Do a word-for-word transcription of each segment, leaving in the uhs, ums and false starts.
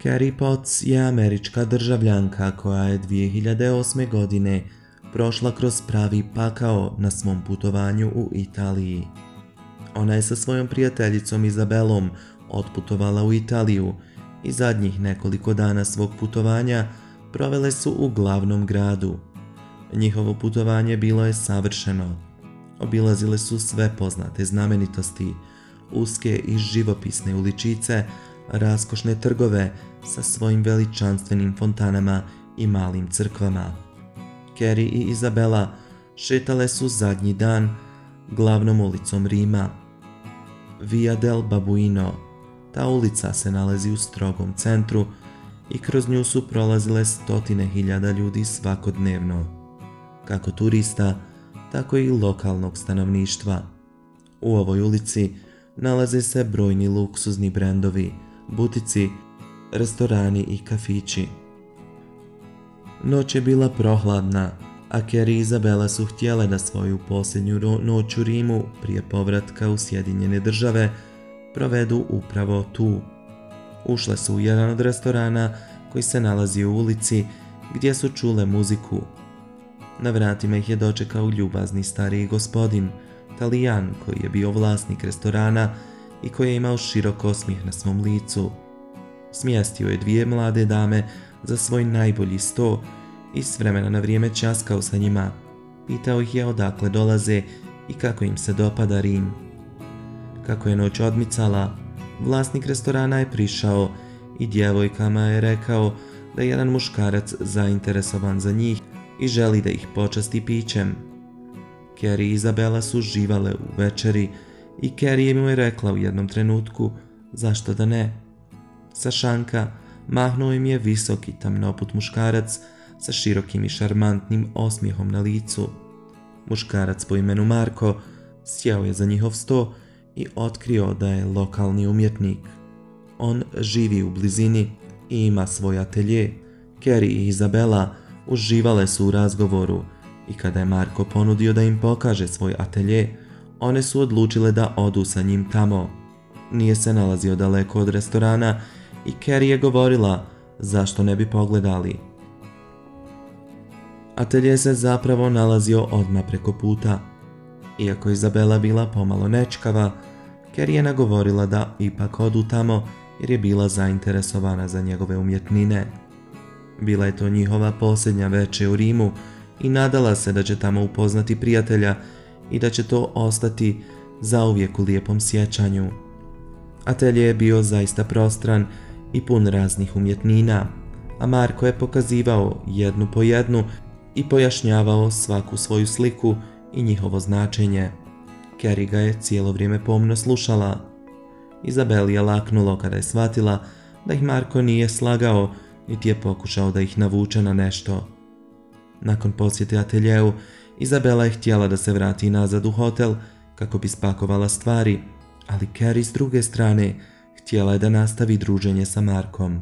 Carrie Potts je američka državljanka koja je dvije hiljade osme. godine prošla kroz pravi pakao na svom putovanju u Italiji. Ona je sa svojom prijateljicom Izabelom otputovala u Italiju i zadnjih nekoliko dana svog putovanja provele su u glavnom gradu. Njihovo putovanje bilo je savršeno. Obilazile su sve poznate znamenitosti, uske i živopisne uličice, raskošne trgove sa svojim veličanstvenim fontanama i malim crkvama. Carrie i Izabela šetale su zadnji dan glavnom ulicom Rima. Via del Babuino. Ta ulica se nalazi u strogom centru i kroz nju su prolazile stotine hiljada ljudi svakodnevno, kako turista, tako i lokalnog stanovništva. U ovoj ulici nalaze se brojni luksuzni brendovi, butici, restorani i kafići. Noć je bila prohladna, a Carrie i Izabela su htjele da svoju posljednju noć u Rimu prije povratka u Sjedinjene Države provedu upravo tu. Ušle su u jedan od restorana koji se nalazi u ulici gdje su čule muziku. Na vratima ih je dočekao ljubazni stariji gospodin, Talijan koji je bio vlasnik restorana i koji je imao širok osmijeh na svom licu. Smjestio je dvije mlade dame za svoj najbolji sto i s vremena na vrijeme ćaskao sa njima. Pitao ih je odakle dolaze i kako im se dopada Rim. Kako je noć odmicala, vlasnik restorana je prišao i djevojkama je rekao da je jedan muškarac zainteresovan za njih i želi da ih počasti pićem. Carrie i Izabela su uživale u večeri i Carrie mu je rekla u jednom trenutku zašto da ne. Sa šanka mahnuo im je visoki tamnoput muškarac sa širokim i šarmantnim osmijehom na licu. Muškarac po imenu Marko sjeo je za njihov sto i otkrio da je lokalni umjetnik. On živi u blizini i ima svoj atelje. Carrie i Izabela uživale su u razgovoru i kada je Marko ponudio da im pokaže svoj atelje, one su odlučile da odu sa njim tamo. Nije se nalazio daleko od restorana i Carrie je govorila zašto ne bi pogledali. Atelje se zapravo nalazio odmah preko puta. Iako je Izabela bila pomalo nečkava, Carrie je nagovorila da ipak odu tamo jer je bila zainteresovana za njegove umjetnine. Bila je to njihova posljednja večer u Rimu i nadala se da će tamo upoznati prijatelja i da će to ostati zauvijek u lijepom sjećanju. Atelje je bio zaista prostran i pun raznih umjetnina, a Marko je pokazivao jednu po jednu i pojašnjavao svaku svoju sliku i njihovo značenje. Carrie ga je cijelo vrijeme pomno slušala. Izabeli je laknulo kada je shvatila da ih Marko nije slagao niti je pokušao da ih navuče na nešto. Nakon posjete ateljeu, Izabela je htjela da se vrati nazad u hotel kako bi spakovala stvari, ali Carrie s druge strane htjela je da nastavi druženje sa Markom.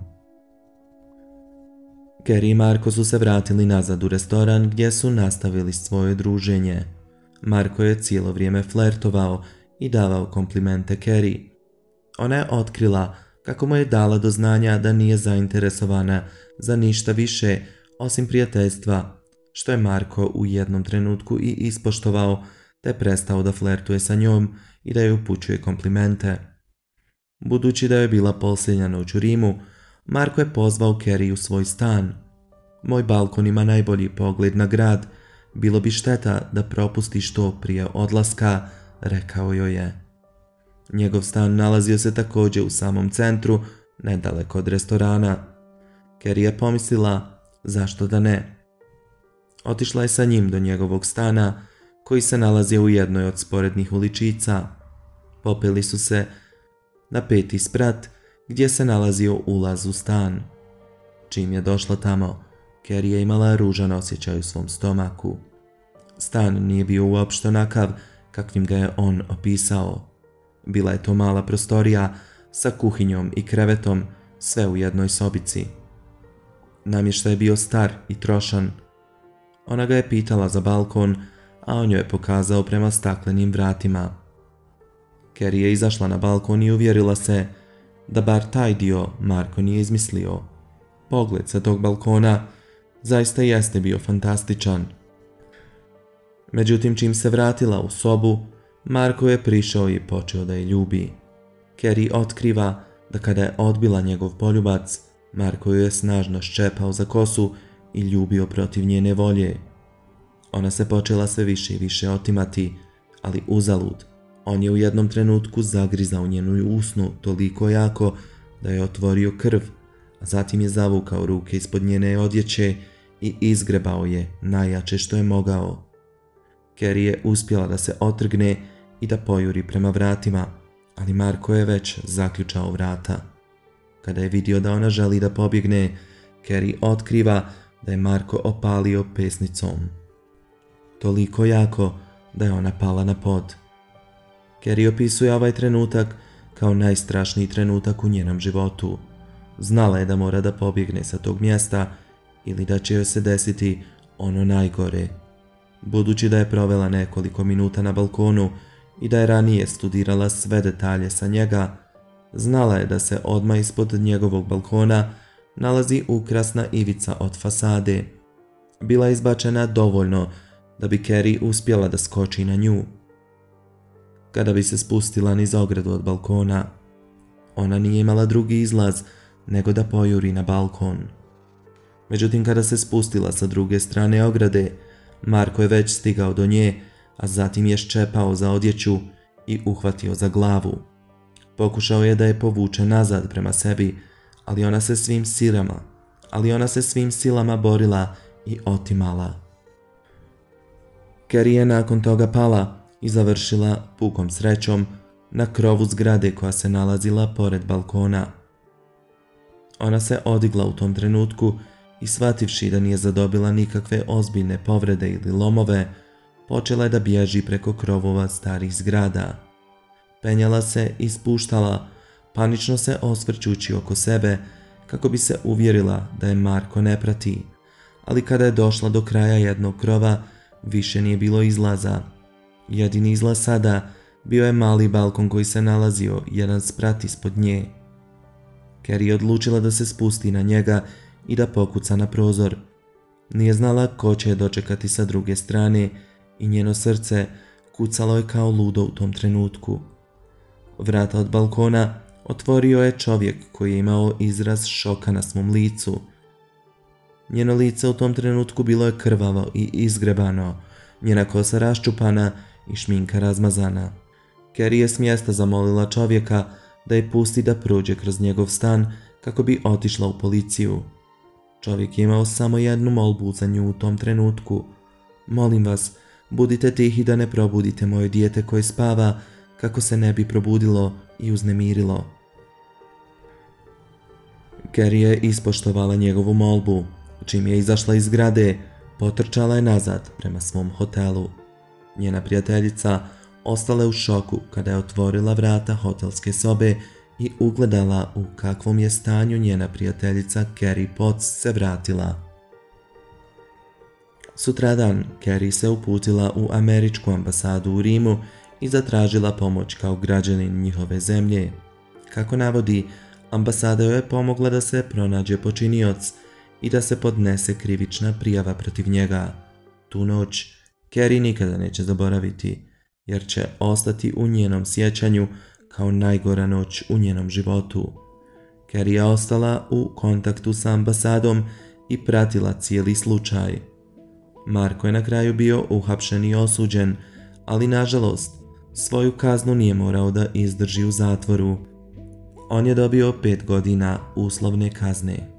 Carrie i Marko su se vratili nazad u restoran gdje su nastavili svoje druženje. Marko je cijelo vrijeme flertovao i davao komplimente Carrie. Ona je otkrila kako mu je dala do znanja da nije zainteresovana za ništa više osim prijateljstva, što je Marko u jednom trenutku i ispoštovao te prestao da flertuje sa njom i da joj upućuje komplimente. Budući da je bila posljednja noć u Rimu, Marko je pozvao Carrie u svoj stan. Moj balkon ima najbolji pogled na grad, bilo bi šteta da propustiš to prije odlaska, rekao joj je. Njegov stan nalazio se također u samom centru, nedaleko od restorana. Carrie je pomislila zašto da ne. Otišla je sa njim do njegovog stana, koji se nalazio u jednoj od sporednih uličica. Popeli su se na peti sprat, gdje se nalazio ulaz u stan. Čim je došla tamo, Carrie je imala ružan osjećaj u svom stomaku. Stan nije bio uopšte onakav kakvim ga je on opisao. Bila je to mala prostorija sa kuhinjom i krevetom, sve u jednoj sobici. Namještaj je bio star i trošan. Ona ga je pitala za balkon, a on joj je pokazao prema staklenim vratima. Carrie je izašla na balkon i uvjerila se da bar taj dio Marko nije izmislio. Pogled sa tog balkona zaista jeste bio fantastičan. Međutim, čim se vratila u sobu, Marko je prišao i počeo da je ljubi. Carrie otkriva da kada je odbila njegov poljubac, Marko ju je snažno ščepao za kosu i ljubio protiv njene volje. Ona se počela sve više i više otimati, ali uzalud. On je u jednom trenutku zagrizao njenu usnu toliko jako da je otvorio krv, a zatim je zavukao ruke ispod njene odjeće i izgrebao je najjače što je mogao. Carrie je uspjela da se otrgne i da pojuri prema vratima, ali Marko je već zaključao vrata. Kada je vidio da ona želi da pobjegne, Carrie otkriva da je Marko opalio pesnicom. Toliko jako da je ona pala na pod. Carrie opisuje ovaj trenutak kao najstrašniji trenutak u njenom životu. Znala je da mora da pobjegne sa tog mjesta ili da će joj se desiti ono najgore. Budući da je provela nekoliko minuta na balkonu i da je ranije studirala sve detalje sa njega, znala je da se odmah ispod njegovog balkona nalazi ukrasna ivica od fasade. Bila je izbačena dovoljno da bi Carrie uspjela da skoči na nju. Kada bi se spustila niz ogradu od balkona, ona nije imala drugi izlaz nego da pojuri na balkon. Međutim, kada se spustila sa druge strane ograde, Marko je već stigao do nje, a zatim je ščepao za odjeću i uhvatio za glavu. Pokušao je da je povuče nazad prema sebi, ali ona se svim silama, ali ona se svim silama borila i otimala. Carrie je nakon toga pala i završila, pukom srećom, na krovu zgrade koja se nalazila pored balkona. Ona se odigla u tom trenutku i shvativši da nije zadobila nikakve ozbiljne povrede ili lomove, počela je da bježi preko krovova starih zgrada. Penjala se i spuštala, panično se osvrćući oko sebe kako bi se uvjerila da je Marko ne prati, ali kada je došla do kraja jednog krova, više nije bilo izlaza. Jedini izlaz sada bio je mali balkon koji se nalazio jedan sprat ispod nje. Carrie je odlučila da se spusti na njega i da pokuca na prozor. Nije znala ko će je dočekati sa druge strane i njeno srce kucalo je kao ludo u tom trenutku. Vrata od balkona otvorio je čovjek koji je imao izraz šoka na svom licu. Njeno lice u tom trenutku bilo je krvavo i izgrebano, njena kosa raščupana i šminka razmazana. Carrie je s mjesta zamolila čovjeka da je pusti da prođe kroz njegov stan kako bi otišla u policiju. Čovjek je imao samo jednu molbu za nju u tom trenutku. Molim vas, budite tihi da ne probudite moje dijete koje spava kako se ne bi probudilo i uznemirilo. Carrie je ispoštovala njegovu molbu. Čim je izašla iz zgrade, potrčala je nazad prema svom hotelu. Njena prijateljica ostala je u šoku kada je otvorila vrata hotelske sobe i ugledala u kakvom je stanju njena prijateljica Carrie Potts se vratila. Sutradan Carrie se uputila u američku ambasadu u Rimu i zatražila pomoć kao građanin njihove zemlje. Kako navodi, ambasada joj je pomogla da se pronađe počinioc i da se podnese krivična prijava protiv njega. Tu noć Carrie nikada neće zaboraviti, jer će ostati u njenom sjećanju kao najgora noć u njenom životu. Carrie je ostala u kontaktu sa ambasadom i pratila cijeli slučaj. Marko je na kraju bio uhapšen i osuđen, ali nažalost svoju kaznu nije morao da izdrži u zatvoru. On je dobio pet godina uslovne kazne.